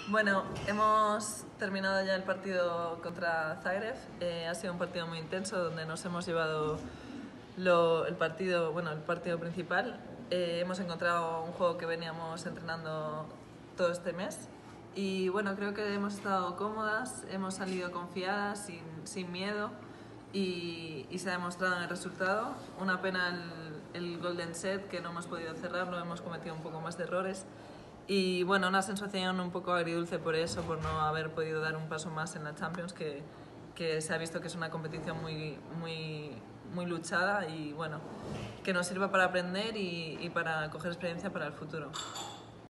Bueno, hemos terminado ya el partido contra Zagreb. Ha sido un partido muy intenso donde nos hemos llevado el partido principal. Hemos encontrado un juego que veníamos entrenando todo este mes y bueno, creo que hemos estado cómodas, hemos salido confiadas, sin miedo y se ha demostrado en el resultado. Una pena el golden set que no hemos podido cerrarlo, hemos cometido un poco más de errores. Y bueno, una sensación un poco agridulce por eso, por no haber podido dar un paso más en la Champions, que se ha visto que es una competición muy luchada y bueno, que nos sirva para aprender y para coger experiencia para el futuro.